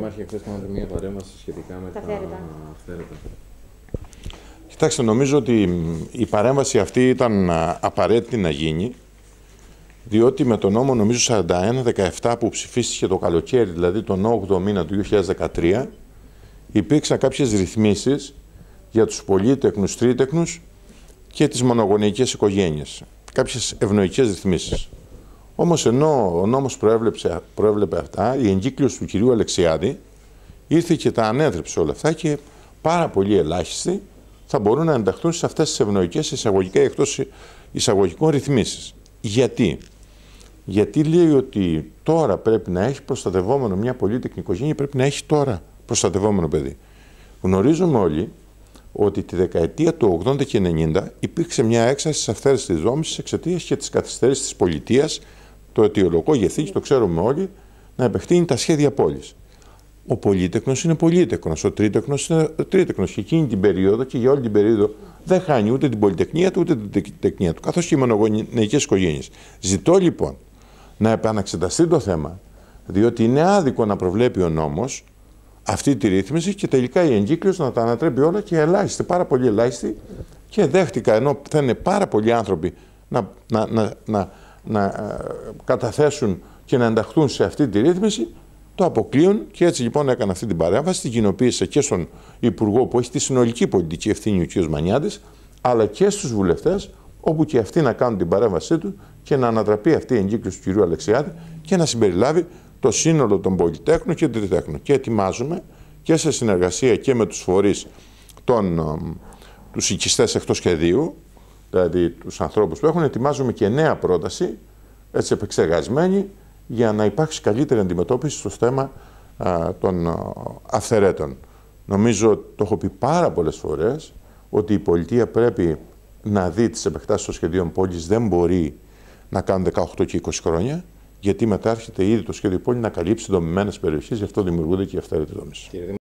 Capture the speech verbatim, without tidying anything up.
Δήμαρχε, χθες κάνατε μια παρέμβαση σχετικά με τα, τα αυθαίρετα. Κοιτάξτε, νομίζω ότι η παρέμβαση αυτή ήταν απαραίτητη να γίνει, διότι με τον νόμο νομίζω σαράντα ένα δεκαεπτά που ψηφίστηκε το καλοκαίρι, δηλαδή τον όγδοο μήνα του δύο χιλιάδες δεκατρία, υπήρξαν κάποιες ρυθμίσεις για τους πολύτεκνους, τρίτεκνους και τις μονογονεϊκές οικογένειες. Κάποιες ευνοϊκές ρυθμίσεις. Όμως ενώ ο νόμος προέβλεπε αυτά, η εγκύκλιος του κυρίου Αλεξιάδη ήρθε και τα ανέτρεψε όλα αυτά και πάρα πολύ ελάχιστοι θα μπορούν να ενταχθούν σε αυτές τις ευνοϊκές εισαγωγικά ή εκτός εισαγωγικών ρυθμίσεις. Γιατί? Γιατί λέει ότι τώρα πρέπει να έχει προστατευόμενο μια πολύτεκνη οικογένεια, πρέπει να έχει τώρα προστατευόμενο παιδί. Γνωρίζουμε όλοι ότι τη δεκαετία του ογδόντα και ενενήντα υπήρξε μια έξαρση στις αυθαίρετες της δόμησης εξαιτίας και της καθυστέρησης της πολιτείας, το αιτιολογικό ηγεθής, το ξέρουμε όλοι, να επεκτείνει τα σχέδια πόλης. Ο πολύτεκνος είναι πολύτεκνος, ο τρίτεκνος είναι τρίτεκνος και εκείνη την περίοδο και για όλη την περίοδο δεν χάνει ούτε την πολυτεκνία του ούτε την τεκνία του, καθώς και οι μονογονεϊκές οικογένειες. Ζητώ λοιπόν να επαναξεταστεί το θέμα, διότι είναι άδικο να προβλέπει ο νόμος αυτή τη ρύθμιση και τελικά η εγκύκλιος να τα ανατρέπει όλα και ελάχιστοι, πάρα πολύ ελάχιστοι, και δέχτηκα, ενώ θα είναι πάρα πολλοί άνθρωποι να, να, να, να, να καταθέσουν και να ενταχθούν σε αυτή τη ρύθμιση, το αποκλείουν και έτσι λοιπόν έκανα αυτή την παρέμβαση, την κοινοποίησα και στον Υπουργό που έχει τη συνολική πολιτική ευθύνη, ο κ. Μανιάτης, αλλά και στους βουλευτές, όπου και αυτοί να κάνουν την παρέμβασή του και να ανατραπεί αυτή η εγκύκλωση του κ. Αλεξιάδη και να συμπεριλάβει το σύνολο των πολυτέχνων και τριτέχνων. Και ετοιμάζουμε και σε συνεργασία και με τους φορείς, των, τους οικιστές εκτός σχεδίου, δηλαδή τους ανθρώπους που έχουν, ετοιμάζουμε και νέα πρόταση, έτσι επεξεργασμένη, για να υπάρξει καλύτερη αντιμετώπιση στο θέμα α, των α, αυθαιρέτων. Νομίζω, το έχω πει πάρα πολλές φορές, ότι η πολιτεία πρέπει να δει τις επεκτάσεις των σχεδίων πόλης, δεν μπορεί να κάνουν δεκαοκτώ και είκοσι χρόνια, γιατί μετά έρχεται ήδη το σχέδιο πόλη να καλύψει δομημένες περιοχές, γι' αυτό δημιουργούνται και οι αυθαίρετες δομές.